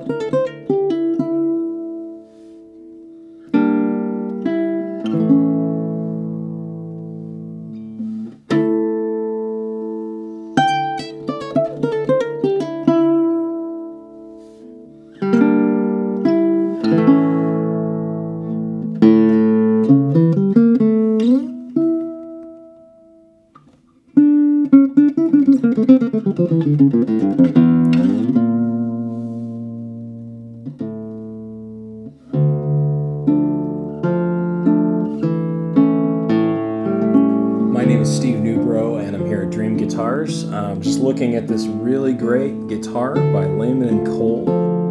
My name is Steve Newbrough and I'm here at Dream Guitars. Just looking at this really great guitar by Lehmann and Cole.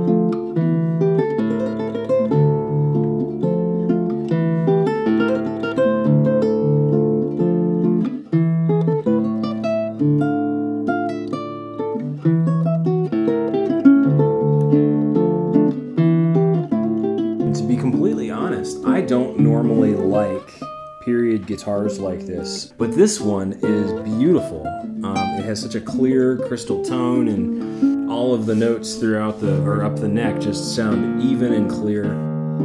To be completely honest, I don't normally like period guitars like this, but this one is beautiful. It has such a clear crystal tone, and all of the notes throughout up the neck just sound even and clear.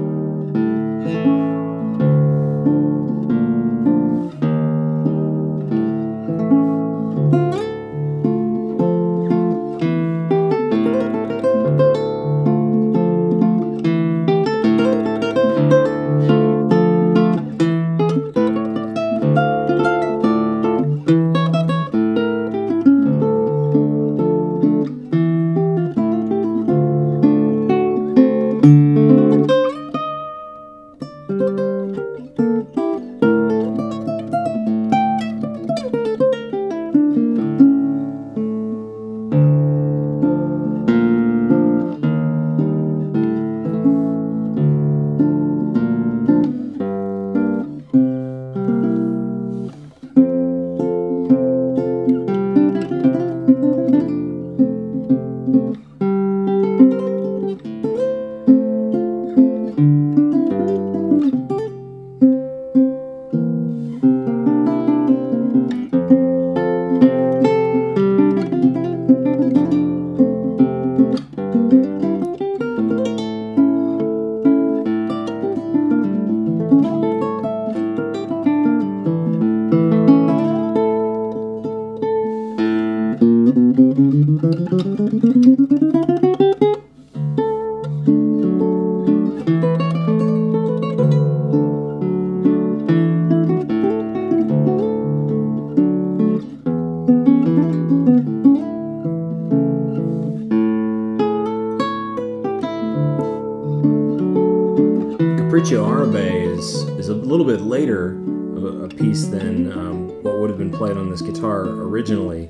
Capricho Árabe is a little bit later a piece than what would have been played on this guitar originally,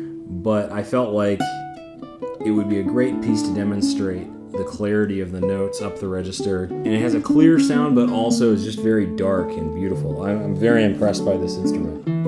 but I felt like it would be a great piece to demonstrate the clarity of the notes up the register. And it has a clear sound, but also is just very dark and beautiful. I'm very impressed by this instrument.